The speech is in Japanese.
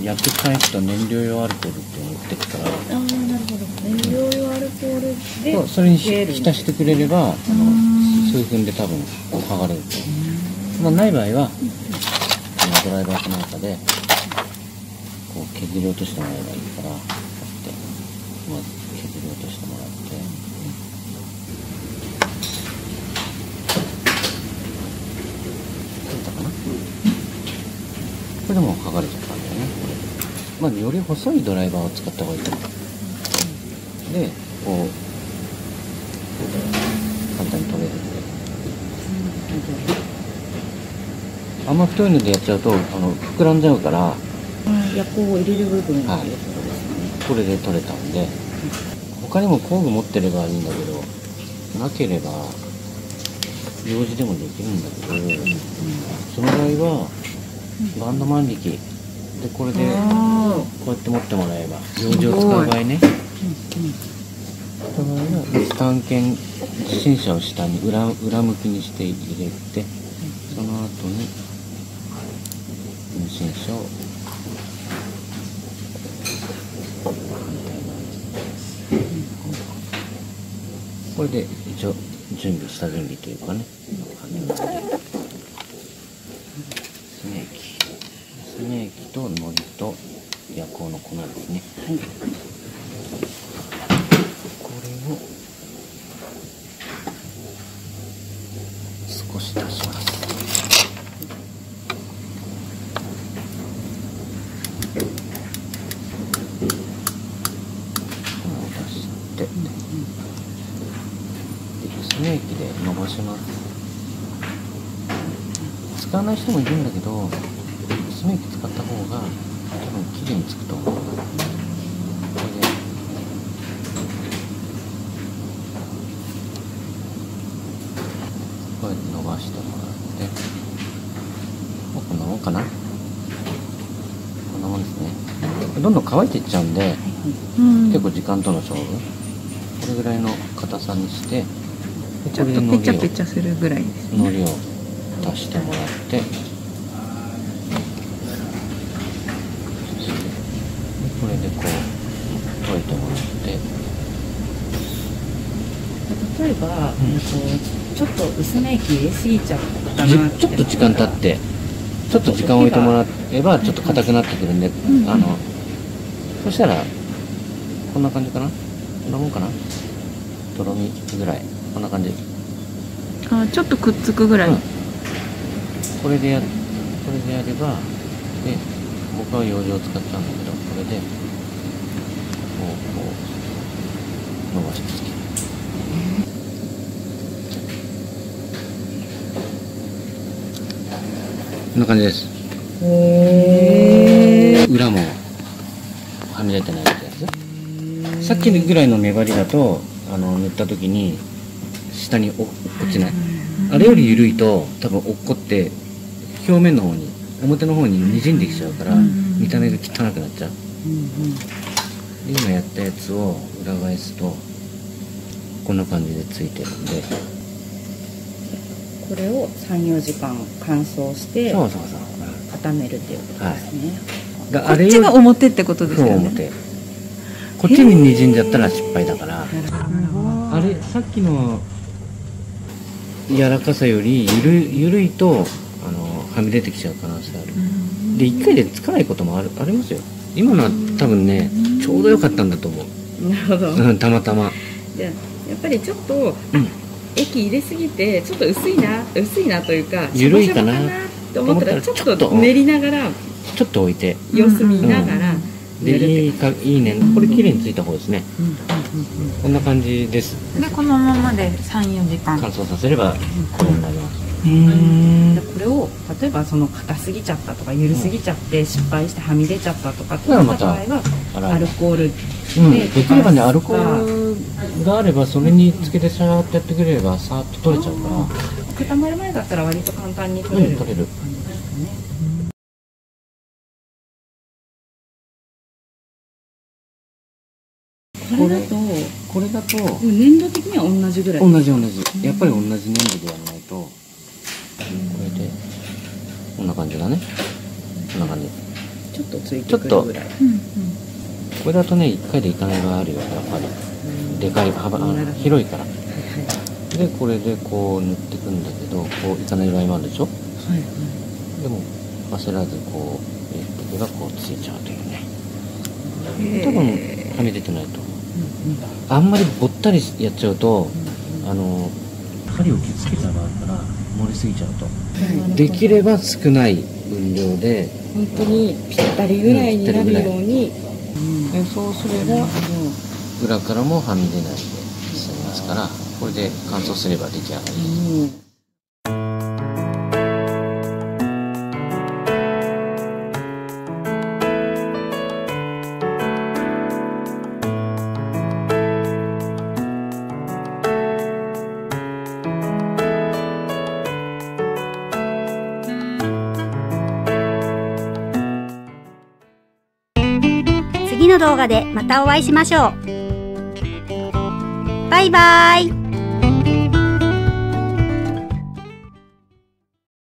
薬局行くと燃料用アルコールって持ってくから、 ああ、なるほど。燃料用アルコールでそうそれに浸してくれれば数分で多分剥がれると。まあ、ない場合はドライバーかなんかでこう削り落としてもらえばいいから、こうやってまず削り落としてもらって、かな。これでもう剥がれちゃったんだよね。まあ、より細いドライバーを使った方がいいと思う。で、こう簡単に取れるんで、あんま太いのでやっちゃうと膨らんじゃうから、 薬効を入れる部分はい、これで取れたんで、他にも工具持ってればいいんだけど、なければ用事でもできるんだけど、その場合はバンド万力でこれでこうやって持ってもらえば、用事を使う場合ね、その場合は探検自転車を下に裏向きにして入れて、その後に無心車をこれで一応下準備というかね、スネ液と海苔と薬効の粉ですね。はい、これを少し出します。スネ液で伸ばします。使わない人もいるんだけど、スネ液使った方が多分きれいにつくと思う。これでこうやって伸ばしてもらって、こんなもんかな。こんなもんですね。どんどん乾いていっちゃうんで、結構時間との勝負。これぐらいの硬さにして、 ちょっとペチャペチャするぐらいですね。 海苔を足してもらって、これでこう溶いてもらって、 例えば、ちょっと薄め液入れすぎちゃったなって、 ちょっと時間経ってちょっと時間を置いてもらえばちょっと硬くなってくるんで、そしたらこんな感じかな。こんなもんかな。とろみぐらい、こんな感じ。 ちょっとくっつくぐらい。これでやれば、で僕は養生を使っちゃうんだけど、これでこう伸ばしてつける。こんな感じです。裏もはみ出てないってやつ。さっきぐらいの粘りだと塗った時に下に落っこちない。あれより緩いと多分落っこって表面の方に、表の方ににじんできちゃうから、見た目が汚くなっちゃう。で今やったやつを裏返すとこんな感じでついてるんで、 これを 3,4 時間乾燥して固めるっていうことですね。こっちが表ってことですよね。 そう、表。こっちににじんじゃったら失敗だから、あれさっきの柔らかさより緩いとはみ出てきちゃう可能性ある。で1回でつかないこともありますよ。今のは多分ねちょうど良かったんだと思う。 なるほど。 たまたま。 じゃあやっぱりちょっと、液入れすぎてちょっと薄いなというか、 緩いかなと思ったらちょっと練りながら、 ちょっと置いて様子見ながら、 でいいね。これ綺麗についた方ですね。こんな感じです。 でこのままで 3,4 時間乾燥させればこれになります。 これを例えば硬すぎちゃったとか緩すぎちゃって失敗してはみ出ちゃったとかってなった場合はアルコールでできればね、アルコールがあればそれにつけてシャーってやってくれればさーっと取れちゃうから、 固まる前だったら割と簡単に取れる感じですね。これだと粘度的には同じぐらい。 同じやっぱり同じ粘度でやらないと、これでこんな感じだね。こんな感じ。 ちょっとついてくるぐらい。 これだとね1回でいかない場合あるよやっぱり。でかい幅広いから。でこれでこう塗っていくんだけどこういかない場合もあるでしょ。でも焦らずこうやっていけばこうついちゃうというね。多分はみ出てないと思う。あんまりぼったりやっちゃうと針を傷つけちゃう場合から盛りすぎちゃうと、できれば少ない分量で本当にぴったりぐらいになるように、 そうすれば裏からもはみ出ないで済みますから、これで乾燥すれば出来上がり。 次の動画でまたお会いしましょう。バイバイ。